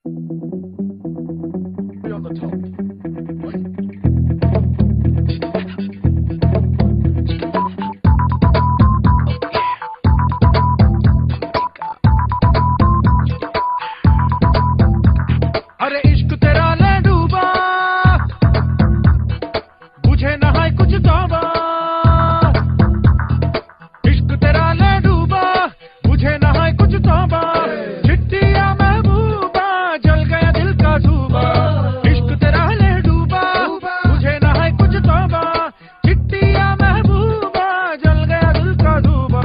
Be on the top. अरे इश्क तेरा ले डूबा, बुझे ना है कुछ तौबा। इश्क तेरा ले डूबा, बुझे ना है कुछ तौबा। चिट्ठिया महबूबा, जल गया दिल का सूबा। इश्क तेरा ले डूबा, बुझे ना है कुछ तौबा। चिट्ठिया महबूबा, जल गया दिल का सूबा।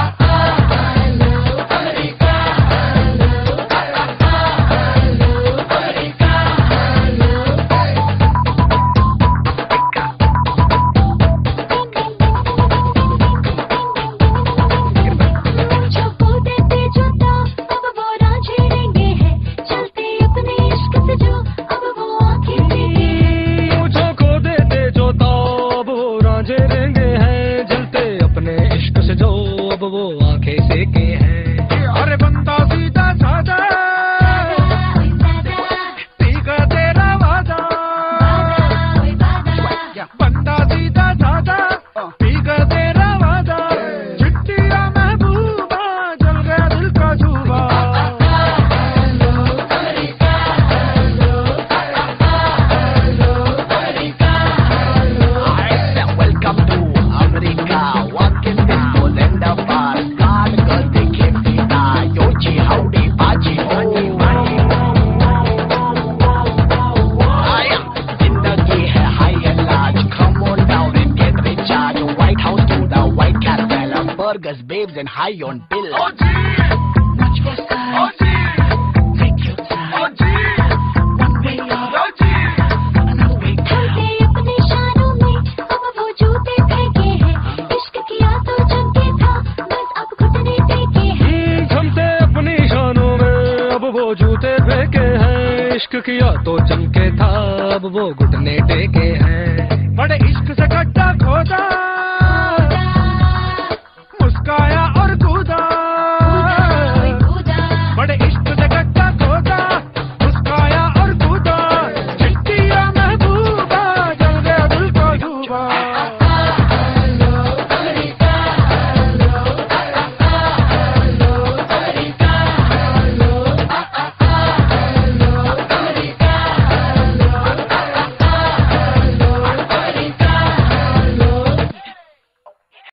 वो आंखें सेके हैं। अरे बंदा सीधा साधा, पीका तेरा वादा। बंदा सीधा साधा, पीका तेरा वादा। चिट्ठिया महबूबा, जल गया दिल का सूबा। Welcome to America. What can this burgers, babes, and high on bill. Oh, gee. Watch your style. Oh, gee. Take your time. Oh, gee. One way up. Oh, gee. Another way down. अपने शानों में अब वो जूते फेंके हैं। इश्क किया तो चमके था, बस अब घुटने टेके हैं। थमते अपनी शानों में अब वो जूते फेंके हैं। इश्क किया तो चमके था, अब वो घुटने टेके हैं।